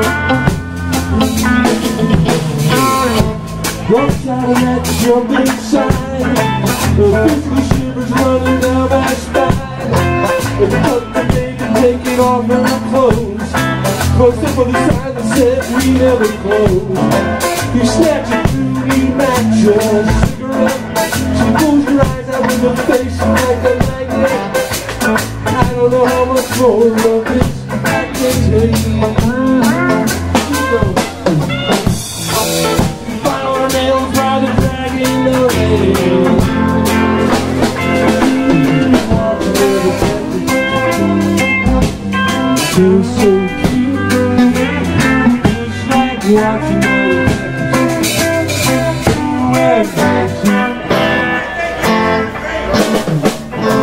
Outside of that jumping sign, the physical shivers running down my spine. And cut the baby taking off her clothes, close up on the sign that said we never close. You snatch a fruity match or a cigarette. She pulls her eyes out with her face like a magnet. I don't know how much more of this I can take. File her nails while they're dragging the rain. Feels so cute, just like watching her red lights.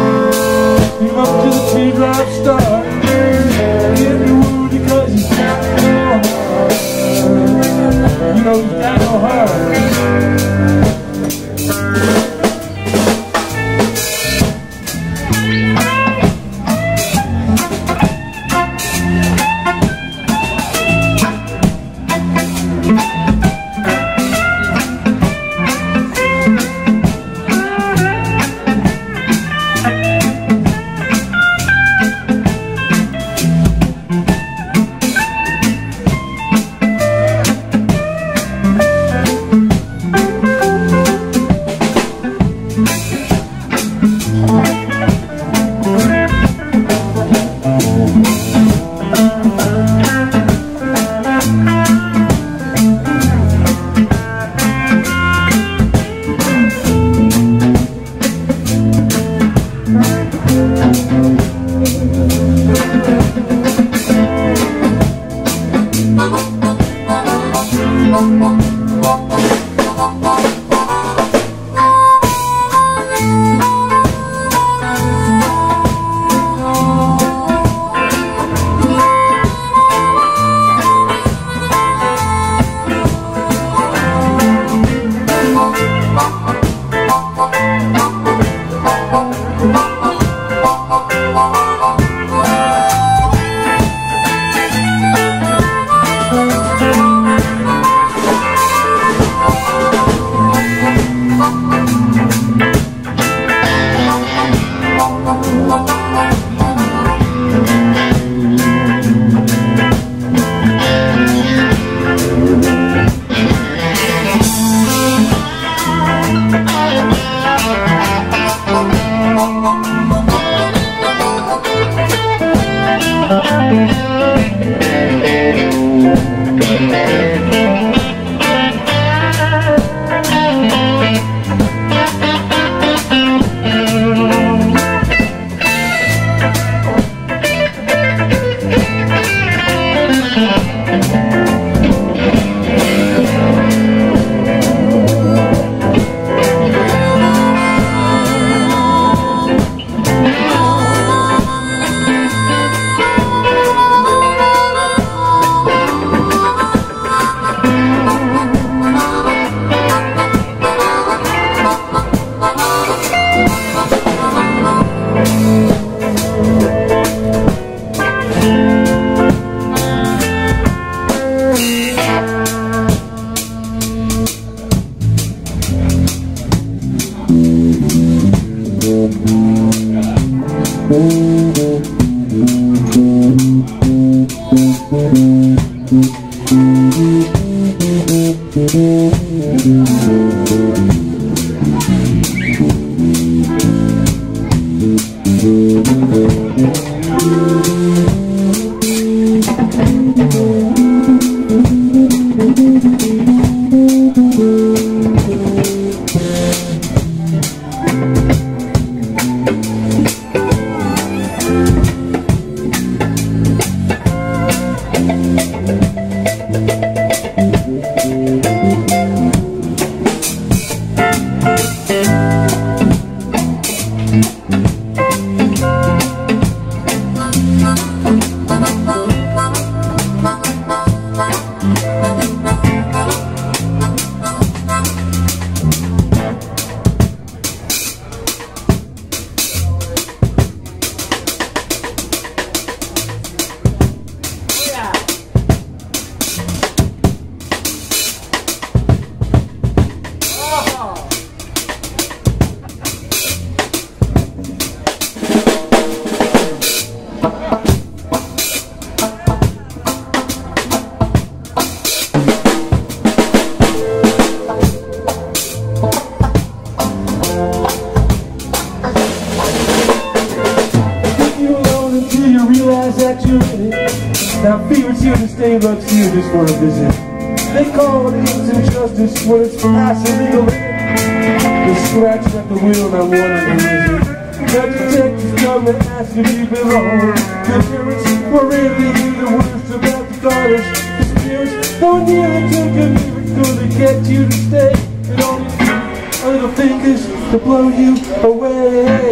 doing it. Now fever's here to stay, love's here just for a visit. They call it injustice when it's past illegal. They're scratching at the wheel and I wonder who is it. Now detectives come and ask if you belong. Your parents were really the worst about the daughters. The spirits that were nearly took a miracle to get you to stay. And all you do are little fingers to blow you away.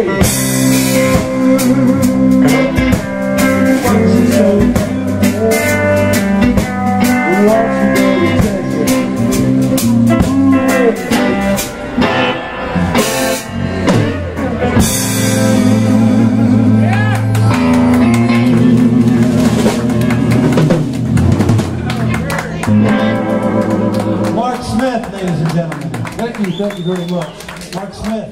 Mark Smith, ladies and gentlemen. Thank you very much. Mark Smith.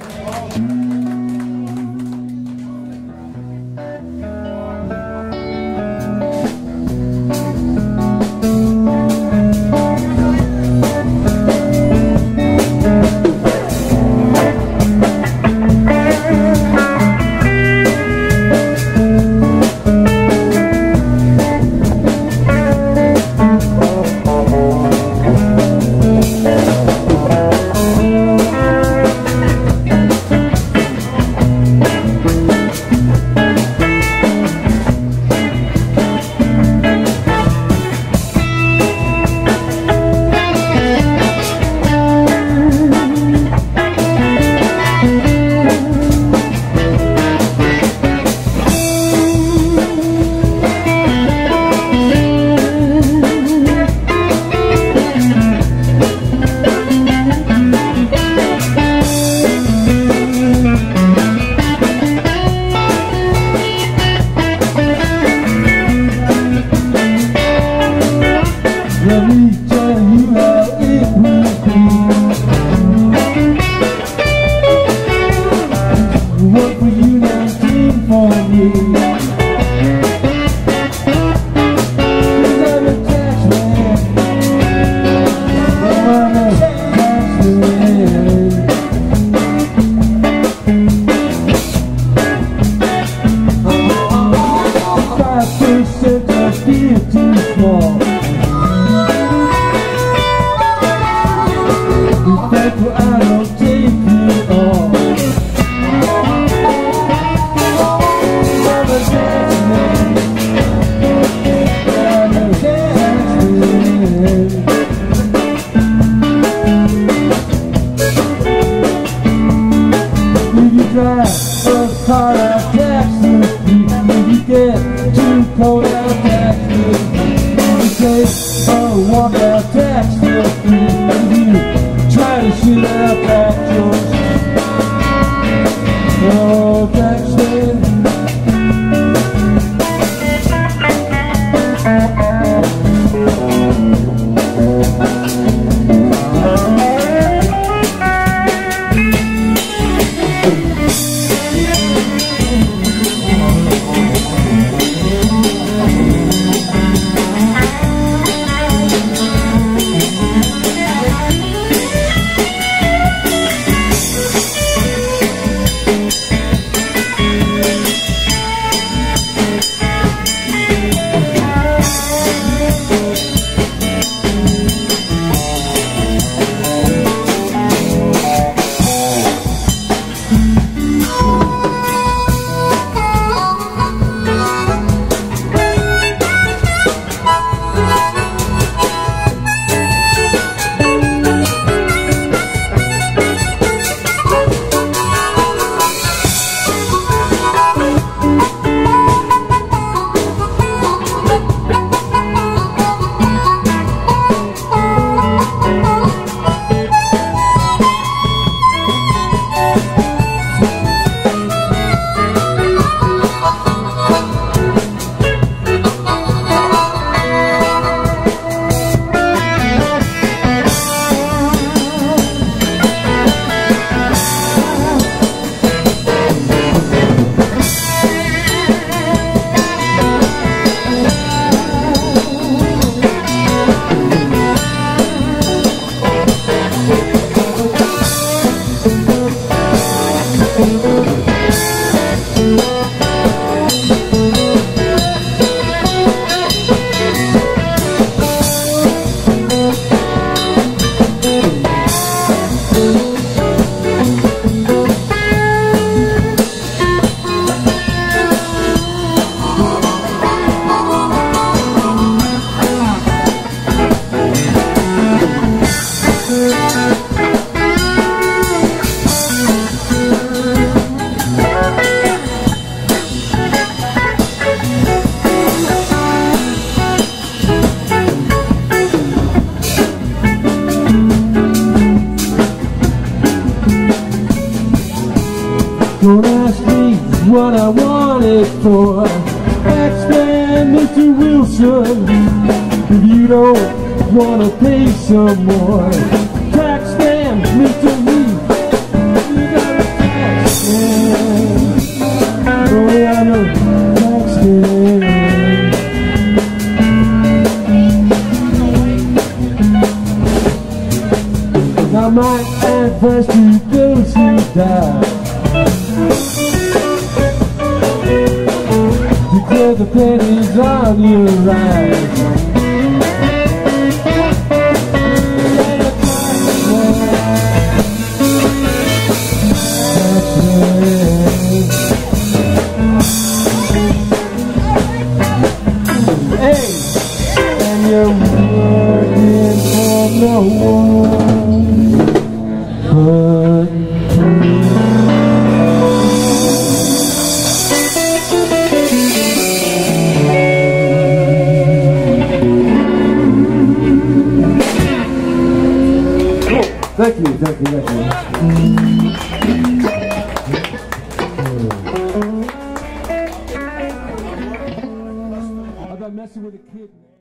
Don't ask me what I want it for. Taxman, Mr. Wilson, if you don't want to pay some more. Taxman, Mr. Lee, you got a taxman. Oh yeah, I know, taxman. Now my advice to those who die: declare the pennies on your eyes. Hey, and you're working for no one but me. Thank you, thank you, thank you. I've been messing with a kid.